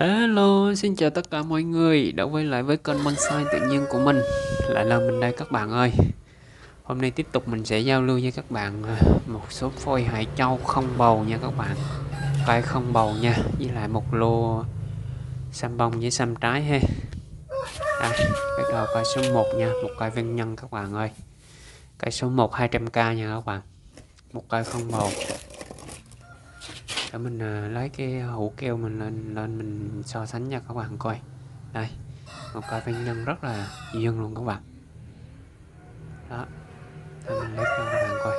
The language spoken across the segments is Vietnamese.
Hello, xin chào tất cả mọi người đã quay lại với kênh Bonsai tự nhiên của mình. Lại là mình đây các bạn ơi. Hôm nay tiếp tục mình sẽ giao lưu với các bạn một số phôi hải châu không bầu nha các bạn. Cây không bầu nha, với lại một lô xăm bông với xăm trái ha. Đây, bắt đầu cây số 1 nha, một cây ven nhân các bạn ơi. Cây số 1 200k nha các bạn. Một cây không bầu. Để mình lấy cái hũ keo mình lên mình so sánh cho các bạn coi. Đây, một cây ven nhân rất là duyên luôn các bạn. Đó, để mình lấy cho các bạn coi.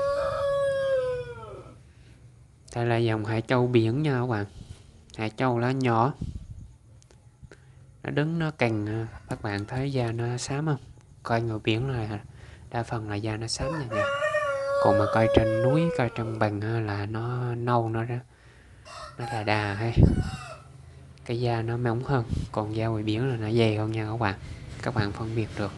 Đây là dòng hải châu biển nha các bạn. Hải châu lá nhỏ, nó đứng nó cành, các bạn thấy da nó xám không? Coi người biển là đa phần là da nó xám nha nha. Còn mà coi trên núi, coi trong bằng là nó nâu, nó là đà hay cái da nó mỏng hơn, còn da ngoài biển là nó dày hơn nha các bạn phân biệt được.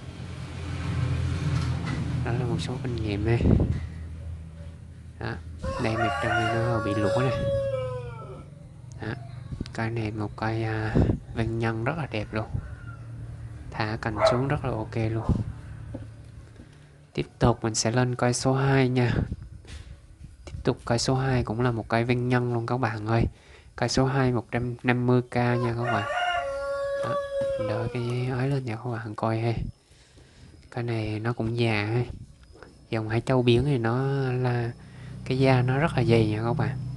Đó là một số kinh nghiệm đây. Đó, đây mặt trong này nó bị lũa này. Đó, cây này một cây ven nhân rất là đẹp luôn, thả cành xuống rất là ok luôn. Tiếp tục mình sẽ lên cây số 2 nha. Tiếp tục cây số 2 cũng là một cây ven nhân luôn các bạn ơi. Cây số 2 150k nha các bạn. Đó, đợi cái ấy lên nha các bạn coi ha. Cái này nó cũng già ha. Dòng hải châu biển thì nó là cái da nó rất là dày nha các bạn.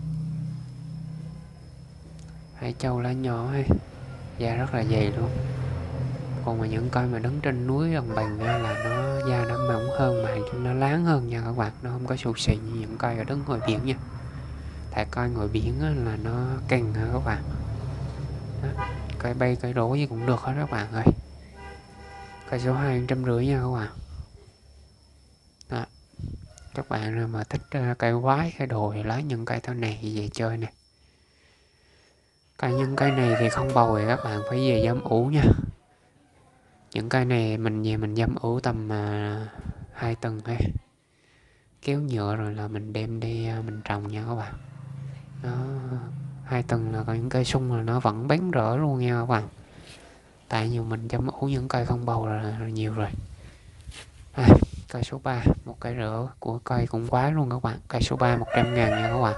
Hải châu lá nhỏ ha, da rất là dày luôn. Còn mà những cây mà đứng trên núi đồng bằng là nó da nó mỏng hơn mà nó láng hơn nha các bạn, nó không có xù xì như những cây ở đứng ngoài biển nha. Tại cây ngoài biển là nó căng hả các bạn. Đó, cây bay cây đổ gì cũng được hết các bạn ơi. Cây số 250 nha các bạn. Đó, các bạn mà thích cây quái cây đồ thì lấy những cây thế này về chơi nè. Những cây này thì không bầu thì các bạn phải về giâm ủ nha. Những cây này mình về mình giâm ủ tầm 2 tuần thôi, kéo nhựa rồi là mình đem đi mình trồng nha các bạn. Nó 2 tuần là có những cây sung là nó vẫn bén rỡ luôn nha các bạn. Tại nhiều mình giâm ủ những cây không bầu là nhiều rồi. Cây số 3 một cây rỡ của cây cũng quái luôn các bạn. Cây số 3 100.000 nha các bạn.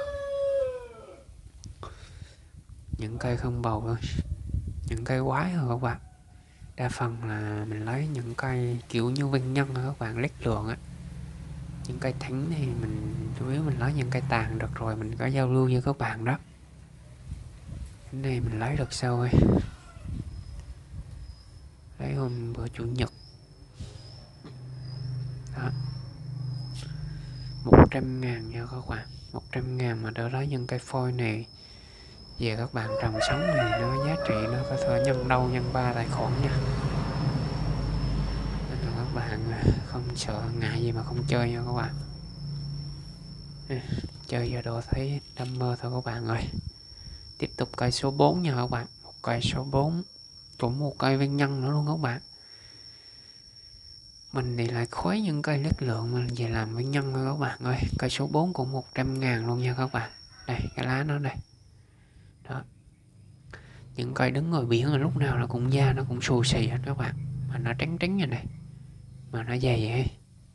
Những cây không bầu thôi, những cây quái thôi các bạn. Đa phần là mình lấy những cây kiểu như ven nhân các bạn, lét lượng á. Những cây thánh thì mình chủ yếu mình lấy những cây tàn được rồi mình có giao lưu với các bạn đó. Cái này mình lấy được sau rồi, lấy hôm bữa chủ nhật. Đó, 100.000 nha các bạn. 100.000 mà đỡ lấy những cây phôi này về các bạn trồng sống thì nó giá trị nó có thể nhân đâu nhân 3 tài khoản nha. Nên là các bạn không sợ ngại gì mà không chơi nha các bạn. Chơi giờ đồ thấy đam mê thôi các bạn ơi. Tiếp tục cây số 4 nha các bạn. Một cây số 4 cũng một cây ven nhân nữa luôn các bạn. Mình thì lại khuấy những cây lét lượng mà về làm ven nhân thôi các bạn ơi. Cây số 4 cũng 100.000 luôn nha các bạn. Đây cái lá nó đây. Đó, những cây đứng ngoài biển là lúc nào nó cũng da nó cũng xù xì hết các bạn, mà nó trắng trắng như này mà nó dày vậy.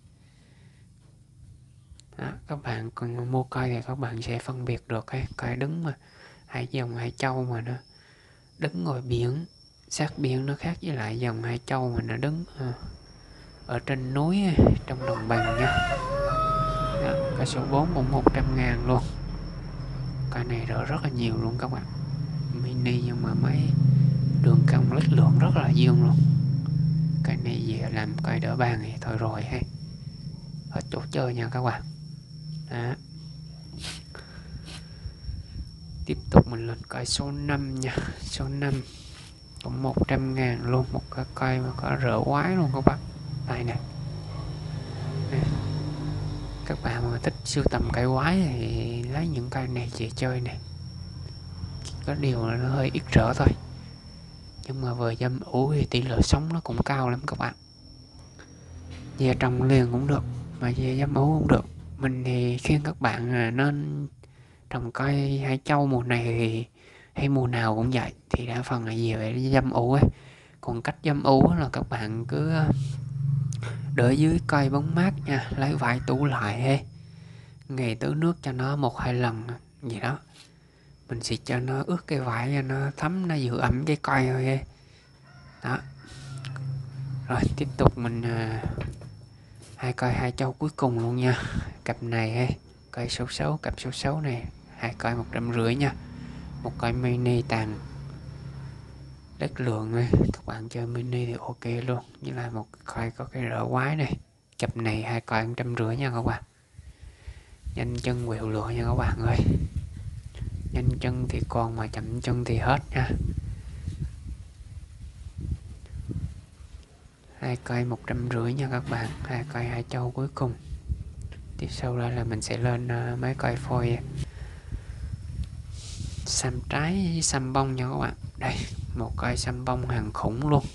Đó, các bạn còn mua cây thì các bạn sẽ phân biệt được cái cây đứng mà hai dòng hải châu mà nó đứng ngoài biển sát biển nó khác với lại dòng hải châu mà nó đứng ở trên núi trong đồng bằng nha. Đó, cây số 4 cũng 100.000 luôn. Cây này đỡ rất là nhiều luôn các bạn, mini nhưng mà mấy đường cong lít lượng rất là dương luôn. Cây này về làm cây đỡ bàn thì thôi rồi ha, hết chỗ chơi nha các bạn. Đó, tiếp tục mình lên cây số 5 nha. Số 5 cũng 100.000 luôn, một cái cây mà có rỡ quái luôn các bạn. Đây nè, các bạn mà thích sưu tầm cây quái thì lấy những cây này về chơi nè. Có điều là nó hơi ít rỡ thôi, nhưng mà vừa dâm ủ thì tỷ lệ sống nó cũng cao lắm các bạn. Về trồng liền cũng được, mà về dâm ủ cũng được. Mình thì khuyên các bạn nên trồng cây hải châu mùa này thì hay mùa nào cũng vậy, thì đa phần là về dâm ủ ấy. Còn cách dâm ủ là các bạn cứ để dưới cây bóng mát nha, lấy vải tủ lại ấy. Ngày tưới nước cho nó 1-2 lần gì đó, mình xịt cho nó ướt cái vải cho nó thấm, nó giữ ẩm cái cây thôi ấy. Đó, rồi tiếp tục mình hai cây hai trâu cuối cùng luôn nha. Cặp này ấy, cây số 6, cặp số 6 này, hai cây 150 nha. Một cây mini tàn đất lượng ấy. Các bạn chơi mini thì ok luôn, như là một cây có cái rỡ quái này. Cặp này hai cây 150 nha các bạn. Nhanh chân quẹo lựa nha các bạn ơi, nhanh chân thì còn mà chậm chân thì hết nha. Hai cây 150 nha các bạn, hai cây hai trâu cuối cùng. Tiếp sau đây là mình sẽ lên mấy cây phôi xăm trái xăm bông nha các bạn. Đây, một cây xăm bông hàng khủng luôn.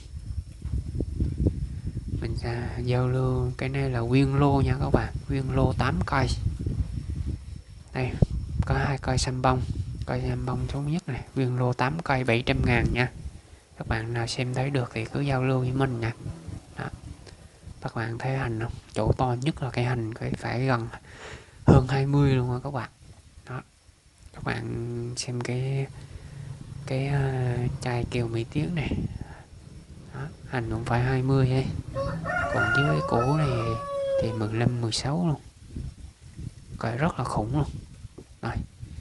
Mình giao lưu cái này là nguyên lô nha các bạn, nguyên lô 8 cây. Đây, có hai cây xăm bông, cây xăm bông số nhất này, nguyên lô 8 cây 700.000 nha. Các bạn nào xem thấy được thì cứ giao lưu với mình nha. Đó. Các bạn thấy hành không? Chỗ to nhất là cái hành phải gần hơn 20 luôn rồi các bạn. Đó. Các bạn xem cái chai kèo mỹ tiếng này. Đó. Hành cũng phải 20 ấy. Còn dưới cái cổ này thì 15 16 luôn. Cái rất là khủng luôn. Rồi.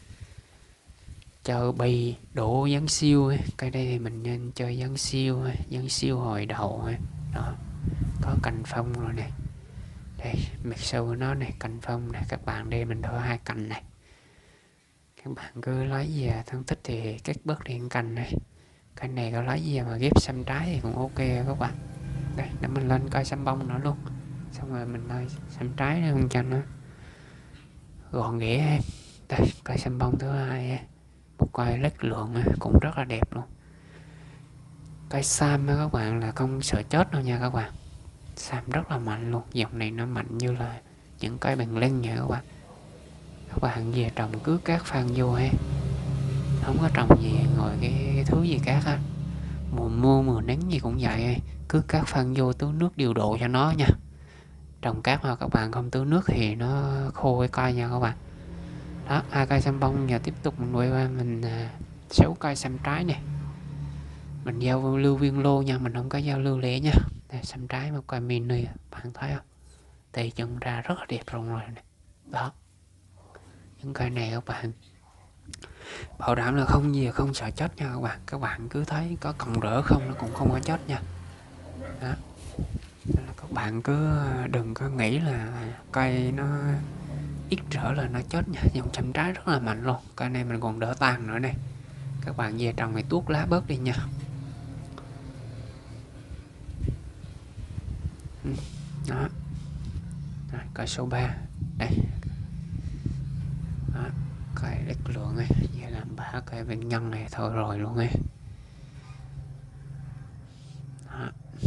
Chờ bì độ giáng siêu ấy. Cái đây thì mình nên chơi giáng siêu ấy. Giáng siêu hồi đầu ấy. Đó. Có cành phong rồi này. Đây, mặt sau của nó này, cành phong này. Các bạn đây mình thở hai cành này. Các bạn cứ lấy về thân thích thì cắt bớt điện cành này. Cái này có lấy về mà ghép xăm trái thì cũng ok các bạn. Đây, để mình lên coi xăm bông nữa luôn. Xong rồi mình lên xăm trái nữa cho nó gọn ghẽ em. Đây, cây xăm bông thứ hai, một cây lết lượng cũng rất là đẹp luôn. Cây sam các bạn là không sợ chết đâu nha các bạn. Sam rất là mạnh luôn, dòng này nó mạnh như là những cây bằng lân nha các bạn. Các bạn về trồng cứ cát phan vô hay không có trồng gì ngồi cái thứ gì cát á, mùa mưa mùa nắng gì cũng vậy, cứ cát phan vô tưới nước điều độ cho nó nha. Trồng cát mà các bạn không tưới nước thì nó khô cái cây nha các bạn. Đó, hai cây xăm bông. Giờ tiếp tục mình quay qua mình 6 cây xăm trái này. Mình giao lưu viên lô nha, mình không có giao lưu lẻ nha. Đây, xăm trái một cây mini, bạn thấy không? Tì chân ra rất là đẹp rồi này. Đó, những cây này các bạn bảo đảm là không gì không sợ chết nha các bạn. Các bạn cứ thấy có cọng rỡ không nó cũng không có chết nha. Đó. Các bạn cứ đừng có nghĩ là cây nó ít rỡ là nó chết nha. Dòng xăm trái rất là mạnh luôn. Cây này mình còn đỡ tàn nữa này. Các bạn về trồng thì tuốt lá bớt đi nha. Đó. Rồi, cây số 3 đây. Đó, cây đất lượng ấy, giờ làm 3 cây bệnh nhân này thôi rồi luôn ấy. Đó.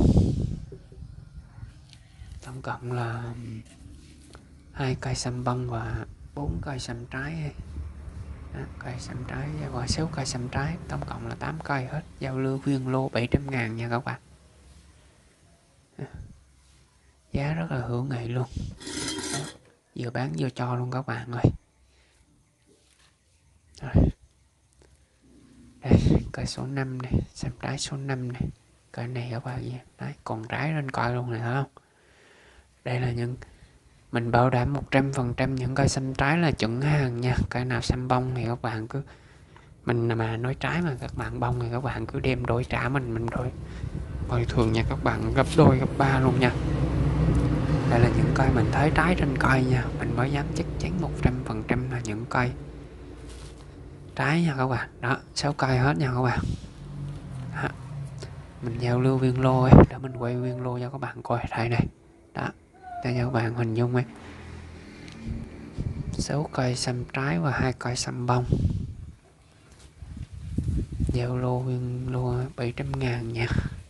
Tổng cộng là 2 cây xăm bông và 4 cây xăm trái ấy. Đó, cây xăm trái và 6 cây xăm trái, tổng cộng là 8 cây hết. Giao lưu viên lô 700.000 nha các bạn. Giá rất là hữu nghị luôn. Đó, vừa bán vừa cho luôn các bạn ơi. Rồi. Đây, cây số 5 này, xăm trái số 5 này. Cây này các bạn nha. Đấy, còn trái lên coi luôn này, thấy không? Đây là những mình bảo đảm 100% những cây xăm trái là chuẩn hàng nha. Cây nào xăm bông thì các bạn cứ mình mà nói trái mà các bạn bông thì các bạn cứ đem đổi trả mình đổi bồi thường nha các bạn, gấp đôi gấp ba luôn nha. Đây là những cây mình thấy trái trên cây nha, mình mới dám chắc chắn 100% là những cây trái nha các bạn. Đó, 6 cây hết nha các bạn. Đó. Mình giao lưu viên lô ấy, để mình quay viên lô cho các bạn coi đây này. Đó, để cho các bạn hình dung ấy. 6 cây xăm trái và 2 cây xăm bông. Giao lô viên lô 700.000 nha.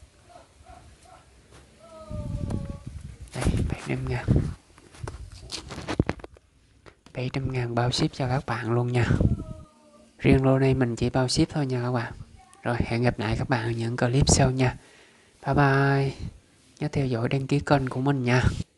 Đây, 700.000. 700.000 bao ship cho các bạn luôn nha. Riêng lô này mình chỉ bao ship thôi nha các bạn. Rồi hẹn gặp lại các bạn ở những clip sau nha. Bye bye. Nhớ theo dõi đăng ký kênh của mình nha.